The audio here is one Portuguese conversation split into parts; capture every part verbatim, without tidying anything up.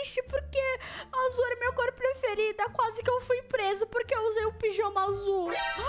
triste porque azul era minha cor preferida. Quase que eu fui preso porque eu usei o pijama azul.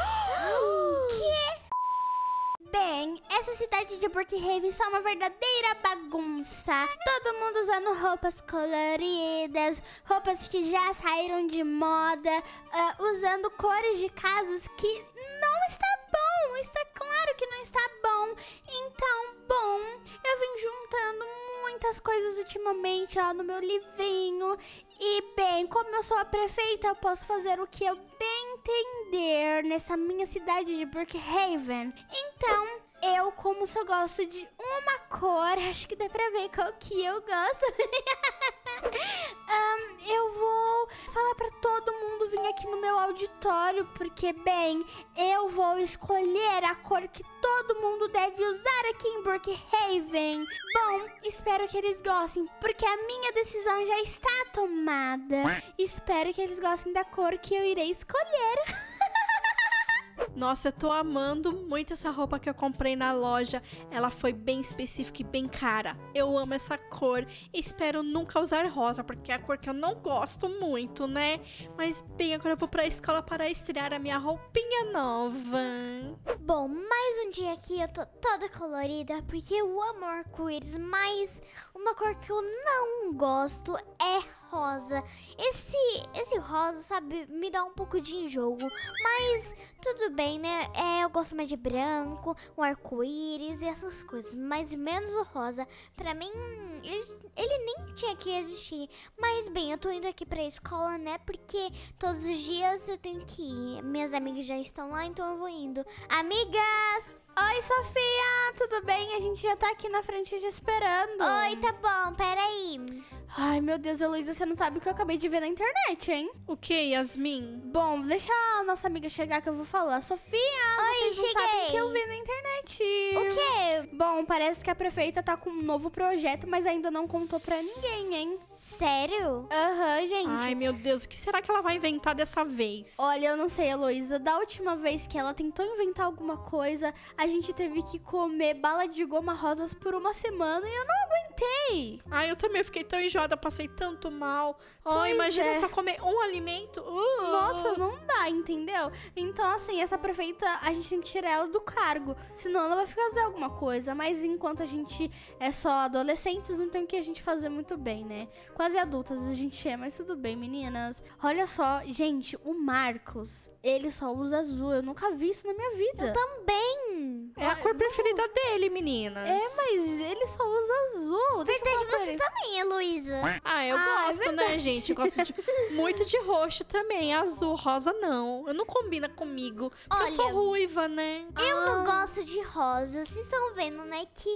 Que? Bem, essa cidade de Brookhaven é uma verdadeira bagunça. Todo mundo usando roupas coloridas, roupas que já saíram de moda, uh, usando cores de casas que não está bom. Está claro que não está bom. Então, bom, eu vim juntando muitas coisas ultimamente, ó, no meu livrinho. E, bem, como eu sou a prefeita, eu posso fazer o que eu bem entender nessa minha cidade de Brookhaven. Então, eu, como só gosto de uma cor, acho que dá pra ver qual que eu gosto. um, eu vou falar pra todo mundo vir aqui no meu auditório, porque, bem, eu vou escolher a cor que todo mundo deve usar aqui em Brookhaven. Bom, espero que eles gostem, porque a minha decisão já está tomada. Espero que eles gostem da cor que eu irei escolher. Nossa, eu tô amando muito essa roupa que eu comprei na loja. Ela foi bem específica e bem cara. Eu amo essa cor. Espero nunca usar rosa, porque é a cor que eu não gosto muito, né? Mas bem, agora eu vou pra escola para estrear a minha roupinha nova. Bom, mais um dia aqui eu tô toda colorida, porque eu amo arco-íris, mas uma cor que eu não gosto é rosa. Esse, esse rosa, sabe, me dá um pouco de enjoo, mas tudo bem, né? É, eu gosto mais de branco, o arco-íris e essas coisas, mas menos o rosa. Pra mim, ele, ele nem tinha que existir. Mas bem, eu tô indo aqui pra escola, né? Porque todos os dias eu tenho que ir. Minhas amigas já estão lá, então eu vou indo. Amigas! Oi, Sofia! Tudo bem? A gente já tá aqui na frente te esperando. Oi, tá bom, peraí. Ai, meu Deus, Heloísa, você não sabe o que eu acabei de ver na internet, hein? O que, Yasmin? Bom, deixa a nossa amiga chegar que eu vou falar. Sofia, Oi, vocês não cheguei. sabem o que eu vi na internet. O quê? Bom, parece que a prefeita tá com um novo projeto, mas ainda não contou pra ninguém, hein? Sério? Aham, uhum, gente. Ai, meu Deus, o que será que ela vai inventar dessa vez? Olha, eu não sei, Heloísa. Da última vez que ela tentou inventar alguma coisa, a gente teve que comer bala de goma rosas por uma semana e eu não aguentei. Ai, eu também fiquei tão enjoada, passei tanto mal. Pois Oh, imagina é. só comer um alimento. Uh. Nossa, não dá, entendeu? Então, assim, essa prefeita, a gente tem que tirar ela do cargo. Senão ela vai fazer alguma coisa. Mas enquanto a gente é só adolescentes, não tem o que a gente fazer muito bem, né? Quase adultas a gente é, mas tudo bem, meninas. Olha só, gente, o Marcos, ele só usa azul. Eu nunca vi isso na minha vida. Eu também. É a cor preferida dele, meninas. É, mas ele só usa azul. Deixa eu Verdade, falar pra você ele. também, Heloísa. Ah, eu Ah, é gosto, né, verdade. gente? Eu gosto de, muito de roxo também. Azul, rosa não. Eu não combina comigo. Porque eu sou Olha, ruiva, né? Eu não gosto de rosa. Vocês estão vendo, né? Que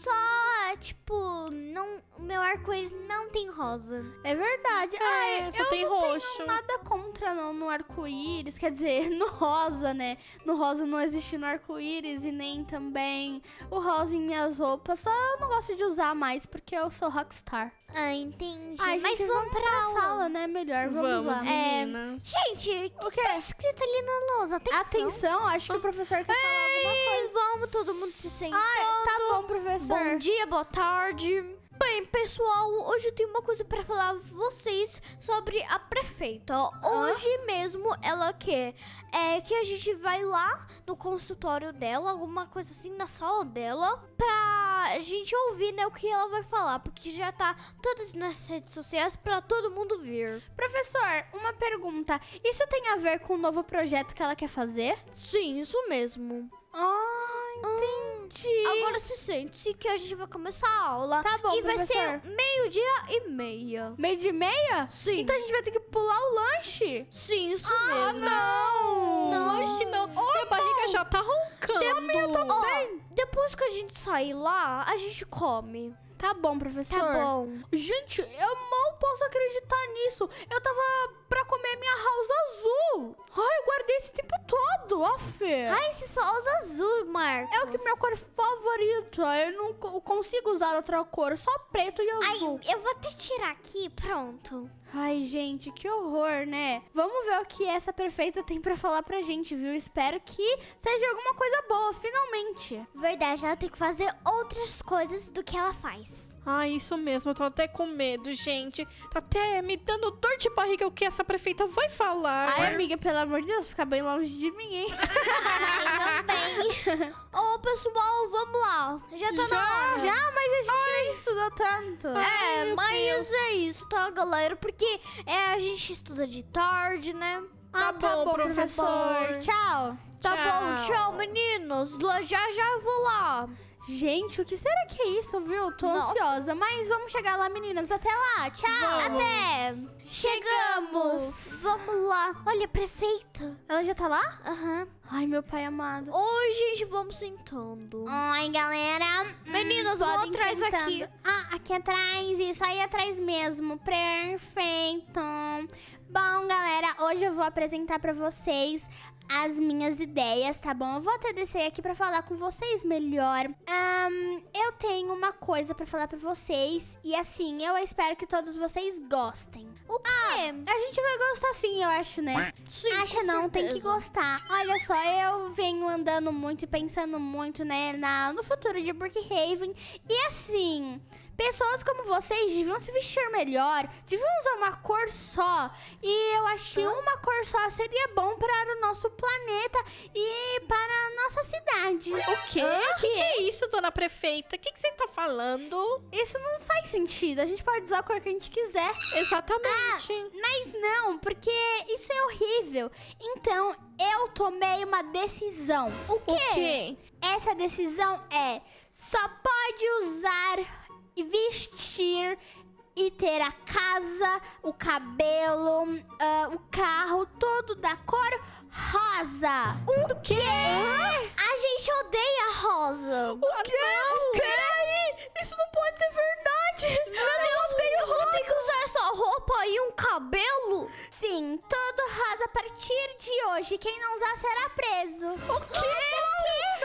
só, tipo, não, o meu arco-íris não tem rosa. É verdade. É, Ai, só eu tem não roxo. tenho nada contra não, no arco-íris. Quer dizer, no rosa, né? No rosa não existe no arco-íris e nem também o rosa em minhas roupas. Só eu não gosto de usar mais porque eu sou rockstar. Ah, entendi. Ai, Mas gente, vamos pra aula. sala, né? Melhor, vamos, Vamos, lá. meninas. Gente, o O que quê? tá escrito ali na lousa? Atenção. Atenção, acho que o professor quer falar alguma Ei, coisa. vamos todo mundo se sentando. Ai, tá bom, professor. Bom dia, boa tarde. Bem, pessoal, hoje eu tenho uma coisa pra falar a vocês sobre a prefeita. Hoje mesmo ela quer é, que a gente vai lá no consultório dela, alguma coisa assim, na sala dela, pra gente ouvir, né, o que ela vai falar, porque já tá todas nas redes sociais pra todo mundo ver. Professor, uma pergunta. Isso tem a ver com o novo projeto que ela quer fazer? Sim, isso mesmo. Ah, entendi. Agora se sente-se que a gente vai começar a aula. Tá bom, E vai professor. ser meio-dia e meia. Meio de meia? Sim. Então a gente vai ter que pular o lanche? Sim, isso Ah, mesmo. não! Não. Lanche não. Minha barriga já tá roncando. Ó, depois que a gente sair lá, a gente come. Tá bom, professor. Tá bom. Gente, eu mal posso acreditar nisso. Eu tava pra comer minha house azul. Ai, eu guardei esse tempo todo, ó, Fê. Ai, esse só usa azul, Marcos. É o que minha cor favorita. Eu não co- consigo usar outra cor, só preto e Ai, azul. eu vou até tirar aqui, pronto. Ai, gente, que horror, né? Vamos ver o que essa prefeita tem pra falar pra gente, viu? Espero que seja alguma coisa boa, finalmente. Verdade, ela tem que fazer outras coisas do que ela faz. Ah, isso mesmo, eu tô até com medo, gente. Tá até me dando dor de barriga o que essa prefeita vai falar. Ai, amiga, pelo amor de Deus, fica bem longe de mim, hein? Ai, também. Ô, pessoal, vamos lá. Já tá na hora. Já, mas a gente nem estudou tanto. É, meu mas é isso, tá, galera? Porque é, a gente estuda de tarde, né? Ah, Tá bom, professor. Tchau. Tá Tchau. bom, tchau, meninos. Lá- Já já eu vou lá. Gente, o que será que é isso, viu? Tô Nossa. ansiosa. Mas vamos chegar lá, meninas. Até lá. Tchau. Vamos. Até. Chegamos. Vamos lá. Olha, prefeita. Ela já tá lá? Aham. Ai, meu pai amado. Oi, gente, vamos sentando. Oi, galera. Meninas, vão Podem atrás sentando. aqui. Ah, aqui atrás. Isso aí atrás mesmo. Perfeito. Bom, galera, hoje eu vou apresentar pra vocês as minhas ideias, tá bom? Eu vou até descer aqui pra falar com vocês melhor. Ahn, eu tenho uma coisa pra falar pra vocês. E assim, eu espero que todos vocês gostem. O quê? A gente vai gostar sim, eu acho, né? Sim, Acha com não, tem que certeza. gostar. Olha só, eu venho andando muito e pensando muito, né, na, no futuro de Brookhaven. E assim, pessoas como vocês deviam se vestir melhor, deviam usar uma cor só. E eu acho que uma cor só seria bom para o nosso planeta e para a nossa cidade. O quê? O que, que é isso, dona prefeita? O que, que você tá falando? Isso não faz sentido, a gente pode usar a cor que a gente quiser. Exatamente. Mas não, porque isso é horrível. Então, eu tomei uma decisão. O O quê? Essa decisão é: só pode usar e vestir e ter a casa, o cabelo, ah, o carro, tudo da cor rosa. O quê? A gente odeia rosa. O quê? Não. Peraí, isso não pode ser verdade. Meu Deus, eu vou ter que usar essa roupa e um cabelo? Sim, todo rosa a partir de hoje. Quem não usar será preso. O quê?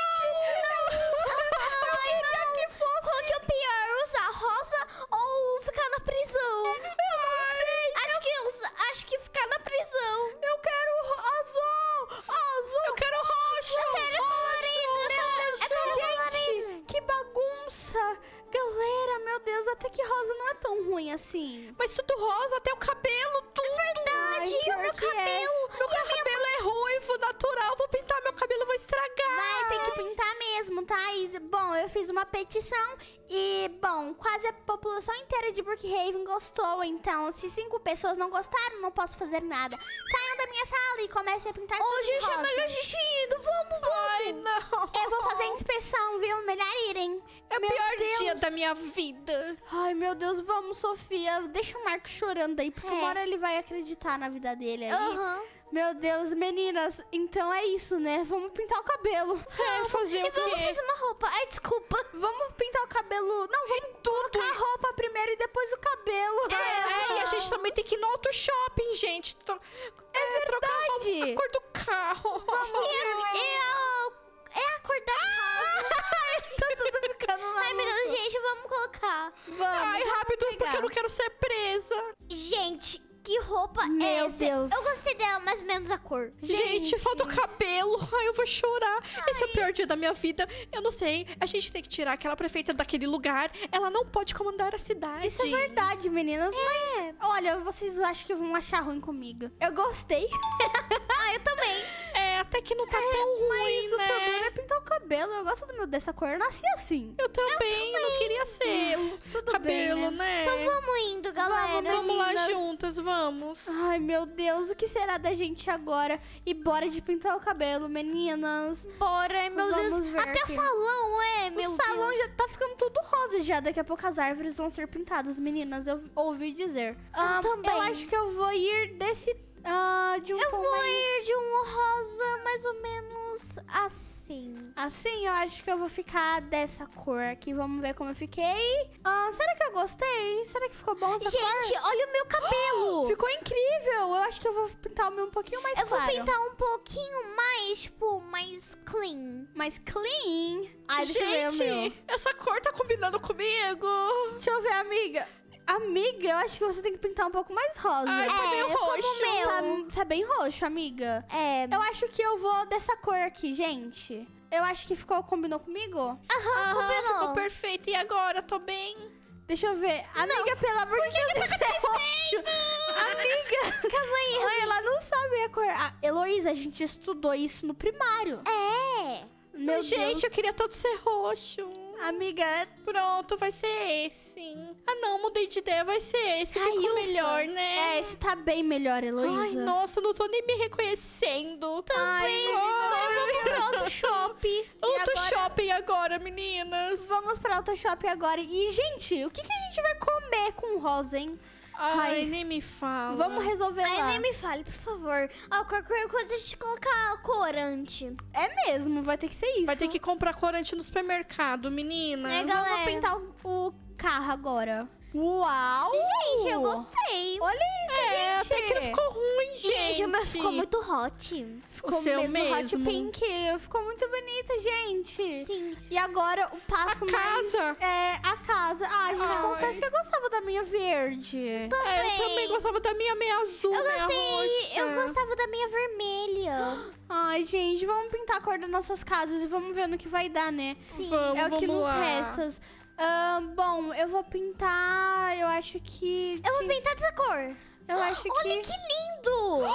Ai, não. Que fosse. Qual que é o pior, usar rosa ou ficar na prisão? Acho que, usa- acho que ficar na prisão. Eu quero azul! Azul! Eu quero roxo! Eu quero colorido. Eu quero Gente, colorido. que bagunça! Galera, meu Deus, até que rosa não é tão ruim assim. Mas tudo rosa, até o cabelo, tudo. É verdade, Ai, e o meu pior que é. cabelo? Meu cabelo é ruivo, natural. Vou pintar meu cabelo, vou estragar. Vai ter que pintar mesmo, tá? E, bom, eu fiz uma petição e, bom, quase a população inteira de Brookhaven gostou. Então, se cinco pessoas não gostaram, não posso fazer nada. Saiam da minha sala e comecem a pintar Ô, tudo de gente, é rosa. melhor a gente ir indo. Vamos, vamos. Ai, não. Eu vou fazer inspeção, viu? Melhor irem. É o Meu pior Deus. dia da minha vida. Ai, meu Deus, vamos, Sofia. Deixa o Marco chorando aí, porque É. uma hora ele vai acreditar na vida dele aí. Aham. Meu Deus, meninas, então é isso, né? Vamos pintar o cabelo. É, fazer E o vamos quê? fazer uma roupa. Ai, desculpa. Vamos pintar o cabelo. Não, vamos colocar a roupa primeiro e depois o cabelo. É, e a gente também tem que ir no auto shopping, gente. Tro- É, trocar a roupa- verdade. a cor do carro. E a, e a, é a cor da casa. Tá tudo ficando maluco. Ai, meu Deus, gente, vamos colocar. Vamos. Ai, rápido, pegar. porque eu não quero ser presa. Gente, que roupa é Meu essa? Deus. Eu gostei dela, mas menos a cor. Gente, Gente. falta o cabelo. Ai, eu vou chorar. Esse é o pior dia da minha vida. Eu não sei. A gente tem que tirar aquela prefeita daquele lugar. Ela não pode comandar a cidade. Isso é verdade, meninas, mas olha, vocês acham que vão achar ruim comigo. Eu gostei. Ah, eu também. É, até que não tá tão ruim, Mas o né? problema é pintar o cabelo. Eu gosto do meu dessa cor. Eu nasci assim. Eu também, eu não queria ser Tudo cabelo, bem, né? Então vamos indo, galera. Vamos lá meninas. juntas, vamos. Ai, meu Deus, o que será da gente agora? E bora de pintar o cabelo, meninas. Bora, ai, meu Vamos Deus. ver Até aqui. o salão, é, meu o salão Deus. já tá ficando tudo rosa já. Daqui a pouco as árvores vão ser pintadas, meninas. Eu ouvi dizer. Ah, também. Eu acho que eu vou ir desse... ah, de um Eu tom vou mais... ir de um rosa mais ou menos assim. Assim, eu acho que eu vou ficar dessa cor aqui. Vamos ver como eu fiquei. Ah, será que eu gostei? Será que ficou bom essa Gente, cor? olha o meu cabelo. Ficou incrível. Eu acho que eu vou pintar o meu um pouquinho mais Eu vou claro. pintar um pouquinho mais, tipo, mais clean. Mais clean. Ai, deixa eu ver o meu. Gente, essa cor tá combinando comigo. Deixa eu ver, amiga. Amiga, eu acho que você tem que pintar um pouco mais rosa. Ai, tá É, meio como roxo. o meu. Tá, tá bem roxo, amiga. É. Eu acho que eu vou dessa cor aqui, gente. Eu acho que ficou, combinou comigo? Aham, combinou. ficou perfeito. E agora? Tô bem? Deixa eu ver. Amiga, pelo amor de Deus, isso é roxo. Amiga, Calma aí. olha, ela não sabe a cor. Ah, Heloísa, a gente estudou isso no primário. É. Meu Gente, Deus. eu queria todo ser roxo. Amiga, Pronto, vai ser esse. Ah, não, mudei de ideia, vai ser esse. Ai, Ficou ufa. melhor, né? é, esse tá bem melhor, Heloísa. Ai, nossa, não tô nem me reconhecendo. Também. Agora vamos pro outro shopping. Outro agora- shopping agora, meninas. Vamos pra Auto Shop agora. E, gente, o que, que a gente vai comer com rosa, hein? Ai, Ai. nem me fala. Vamos resolver Ai, lá. nem me fale, por favor. Ó, qualquer coisa a gente colocar corante. É mesmo, vai ter que ser isso. Vai ter que comprar corante no supermercado, menina. É, Vamos galera. pintar o, o carro agora. Uau! Gente, eu gostei. Olha isso, É, gente. até que não ficou ruim, gente. Gente, mas ficou muito hot. Ficou o seu mesmo, hot mesmo. pink. Ficou muito bonito, gente. Sim. E agora o passo A mais... casa. É, a casa. Ah, gente, Ai. confesso que eu gostava da minha verde. É, eu Também. também gostava da minha meia azul, Eu meia gostei. roxa. Eu gostava da minha vermelha. Ai, gente, vamos pintar a cor das nossas casas e vamos ver no que vai dar, né? Sim. Vamos, É o que vamos nos lá. resta. Ah, bom, eu vou pintar. Eu acho que. Eu vou que- pintar dessa cor. Eu acho Olha que. que lindo.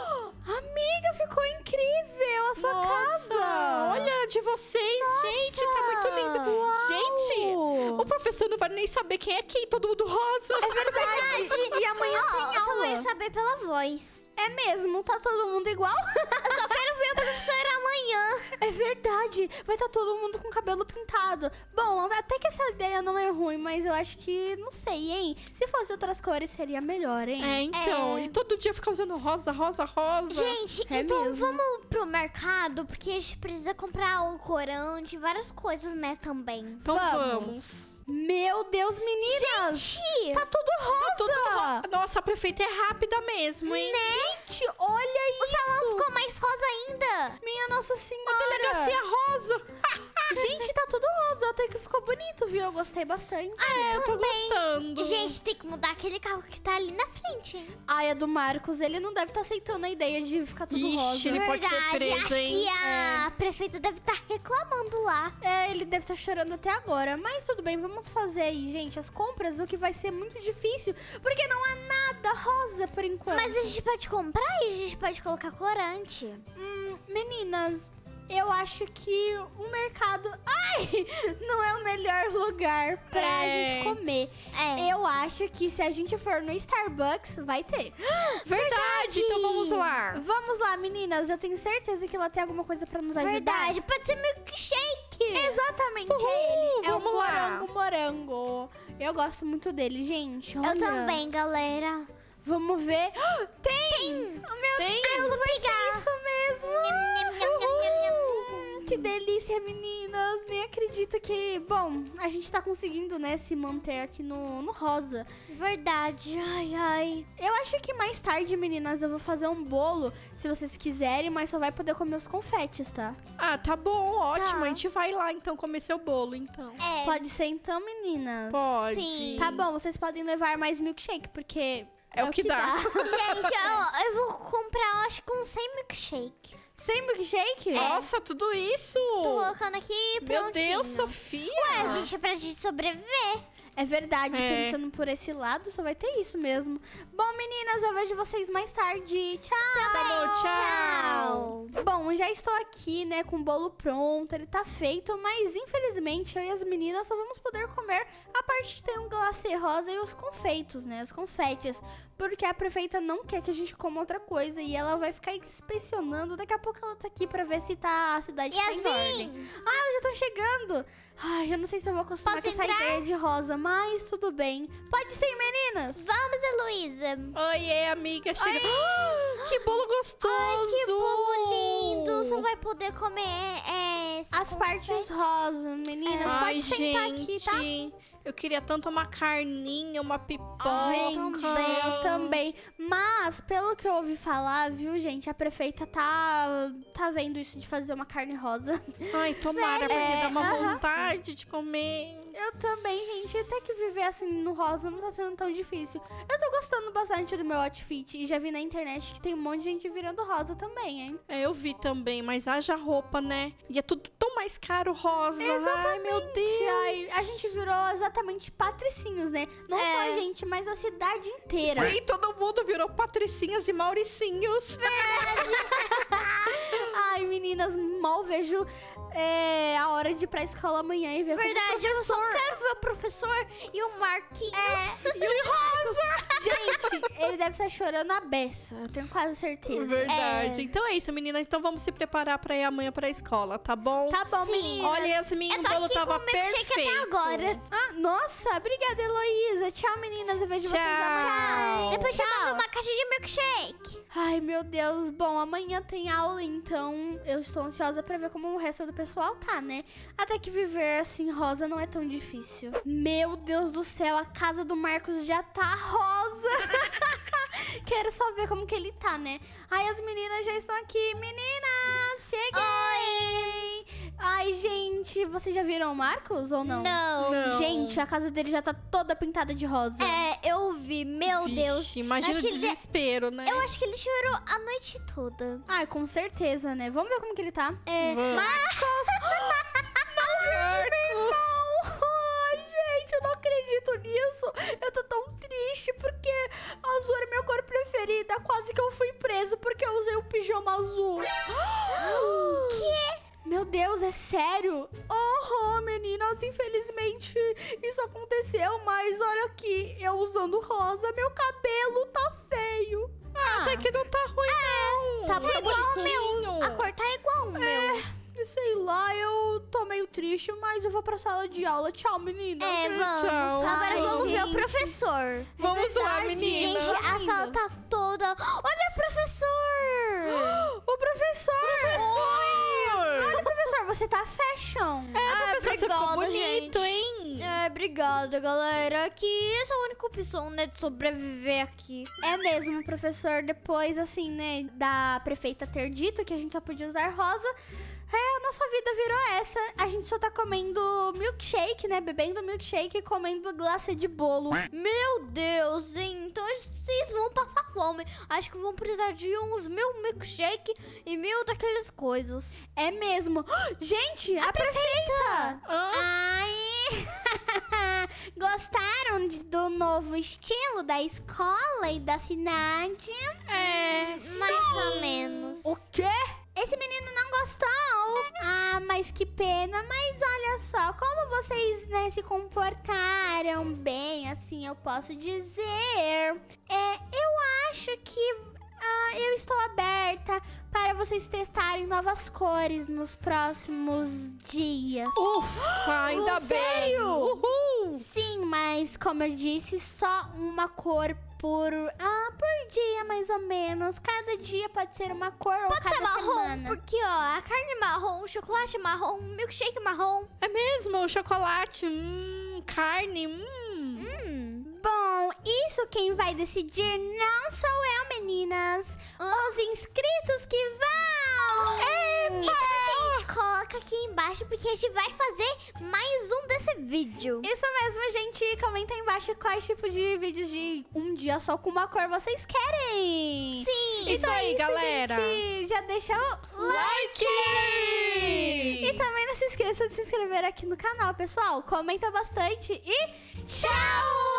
Amiga, ficou incrível a sua Nossa, casa. olha de vocês, gente, tá muito lindo. Uau. Gente, o professor não vai nem saber quem é quem, todo mundo rosa. É verdade. E amanhã Ó, tem eu só aula. vou saber pela voz. É mesmo, tá todo mundo igual? Eu só quero ver a professora amanhã. É verdade. Vai estar todo mundo com o cabelo pintado. Bom, até que essa ideia não é ruim, mas eu acho que, não sei, hein? Se fosse outras cores, seria melhor, hein? É, então, É. e todo dia ficar usando rosa, rosa, rosa. Gente, É então mesmo. vamos pro mercado, porque a gente precisa comprar um corante, várias coisas, né, também. Então vamos. Meu Deus, meninas! Gente, Tá tudo rosa! Tudo ro- Nossa, a prefeita é rápida mesmo, hein? Gente, olha o isso! salão ficou mais rosa ainda. Minha Nossa Senhora! Delegacia rosa. Gente, tá tudo rosa. Até que ficou bonito, viu? Eu gostei bastante. É, eu tô também. gostando. Gente, tem que mudar aquele carro que tá ali na frente, hein? Ai, a do Marcos, ele não deve estar aceitando a ideia de ficar tudo Ixi, rosa. ele pode ser Verdade, preso, acho hein? que a prefeita deve estar reclamando lá. É, ele deve estar chorando até agora. Mas tudo bem, vamos fazer aí, gente, as compras, o que vai ser muito difícil. Porque não há nada rosa por enquanto. Mas a gente pode comprar e a gente pode colocar corante. Hum, meninas, eu acho que o mercado... Ai! Não é o melhor lugar pra É. gente comer. É. Eu acho que se a gente for no Starbucks, vai ter. Verdade, então vamos lá. Vamos lá, meninas. Eu tenho certeza que ela tem alguma coisa pra nos ajudar. Verdade, pode ser milkshake. Exatamente, Uhul, é ele. É o vamos lá. morango morango. Eu gosto muito dele, gente. Eu olha. também, galera. Vamos ver. Tem! Meu Tem? Deus, vai pegar. ser isso mesmo! Nham, nham, nham, nham, nham, nham. Hum, que delícia, meninas! Nem acredito que... Bom, a gente tá conseguindo, né, se manter aqui no, no rosa. Verdade, ai, ai. Eu acho que mais tarde, meninas, eu vou fazer um bolo, se vocês quiserem, mas só vai poder comer os confetes, tá? Ah, tá bom, ótimo. Tá. A gente vai lá então comer seu bolo, então. É, Pode ser então, meninas? Pode. Sim. Tá bom, vocês podem levar mais milkshake, porque... É o que dá. gente, eu, eu vou comprar, acho que um sem milkshake. Sem milkshake? Nossa, tudo isso? Tô colocando aqui prontinho. Meu Deus, Sofia. Ué, gente, é pra gente sobreviver. É verdade, É. pensando por esse lado, só vai ter isso mesmo. Bom, meninas, eu vejo vocês mais tarde. Tchau! Tá bom, tchau. Bom, já estou aqui, né, com o bolo pronto, ele tá feito, mas infelizmente eu e as meninas só vamos poder comer a parte que tem um glacê rosa e os confeitos, né, os confetes, porque a prefeita não quer que a gente coma outra coisa e ela vai ficar inspecionando. Daqui a pouco ela tá aqui pra ver se tá, a cidade tá em ordem. Yasmin! Ah, elas já estão chegando! Ai, eu não sei se eu vou acostumar Posso com essa entrar? ideia de rosa, mas tudo bem. Pode ser, meninas! Vamos, Heloísa. Oiê, amiga. Chega. Ah, que bolo gostoso. Que bolo lindo. Só vai poder comer é, esse As partes confete. rosa, meninas. Ai, Pode sentar gente. aqui, tá? Eu queria tanto uma carninha, uma pipoca. Gente, também. eu também. Mas, pelo que eu ouvi falar, viu, gente, a prefeita tá, tá vendo isso de fazer uma carne rosa. Ai, tomara, porque É, dá uma aham. vontade de comer. Eu também, gente. Até que viver assim no rosa não tá sendo tão difícil. Eu tô gostando bastante do meu outfit. E já vi na internet que tem um monte de gente virando rosa também, hein? É, eu vi também, mas haja roupa, né? E é tudo tão mais caro rosa. Ai, meu Deus. Ai, a gente virou exatamente patricinhos, né? Não só a gente, mas a cidade inteira. Sim, todo mundo virou patricinhas e mauricinhos. Ai, meninas, mal vejo é, a hora de ir pra escola amanhã e ver como Verdade, eu só professor- quero ver o professor e o Marquinhos. É, e o rosa! Gente, ele deve estar chorando a beça. Eu tenho quase certeza. Verdade. É. Então é isso, meninas. Então vamos se preparar pra ir amanhã pra escola, tá bom? Tá bom, Sim. meninas. Olha, Yasmin, Eu o tô bolo aqui tava com o milkshake perfeito. até agora. Ah, nossa, obrigada, Heloísa. Tchau, meninas. Eu vejo vocês amanhã. Tchau. Depois Tchau. te mando uma caixa de milkshake. Ai, meu Deus. Bom, amanhã tem aula, então eu estou ansiosa pra ver como o resto do pessoal tá, né? Até que viver assim rosa não é tão difícil. Meu Deus do céu, a casa do Marcos já tá rosa. Quero só ver como que ele tá, né? Ai, as meninas já estão aqui. Meninas, cheguei! Ai, gente, vocês já viram o Marcos ou não? Não. Não. Gente, a casa dele já tá toda pintada de rosa. É, eu vi. Meu Deus. Vixe, imagina o Acho que ele- desespero, né? Eu acho que ele chorou a noite toda. Ai, com certeza, né? Vamos ver como que ele tá. É. Vamos. Ai, gente, eu não acredito nisso. Eu tô tão triste porque azul era minha cor preferida. Quase que eu fui preso porque eu usei o pijama azul. Que? Meu Deus, é sério? Oh, meninas, infelizmente isso aconteceu, mas olha aqui, eu usando rosa, meu cabelo tá feio. Ah, até que não tá ruim, não. tá Tá igual o bonitinho. A cor tá igual o meu. Sei lá, eu tô meio triste, mas eu vou pra sala de aula. Tchau, meninas. É, vamos. Tchau. Agora Ai, vamos ver o gente. professor. Vamos lá, verdade, meninas. Gente, a sala tá toda... Olha o professor! O professor! Oi! Olha, professor, você tá fashion. Ah, Professor, você ficou obrigada, bonito, gente. hein? É, obrigada, galera. Que essa é a única opção, né, de sobreviver aqui. É mesmo, professor. Depois, assim, né, da prefeita ter dito que a gente só podia usar rosa, é, a nossa vida virou essa. A gente só tá comendo milkshake, né, bebendo milkshake e comendo glacê de bolo. Meu Deus, hein? Então vocês vão passar fome. Acho que vão precisar de uns mil milkshake e mil daquelas coisas. É mesmo. Gente, a, prefeita! Hã? Ai! Gostaram de- do novo estilo da escola e da cidade? É, Mais ou menos. O quê? Esse menino não gostou? Ah, mas que pena. Mas olha só, como vocês, né, se comportaram bem, assim, eu posso dizer. É, eu acho que ah, eu estou aberta para vocês testarem novas cores nos próximos dias. Ufa, ainda bem. sério? Uhul. Sim, mas como eu disse, só uma cor por, ah, por dia, mais ou menos. Cada dia pode ser uma cor ou Pode cada ser marrom, semana. porque ó, a carne marrom, o chocolate marrom, o milkshake marrom. É mesmo, chocolate, hum, carne, hum. Hum. Bom, isso quem vai decidir não sou eu, meninas. Os inscritos que vão. Então a gente coloca aqui embaixo porque a gente vai fazer mais um desse vídeo. Isso mesmo, gente. Comenta aí embaixo quais tipos de vídeos de um dia só com uma cor vocês querem. Sim. Isso Então é aí, isso, galera. gente. Já deixa o Like! E também não se esqueça de se inscrever aqui no canal, pessoal. Comenta bastante e tchau!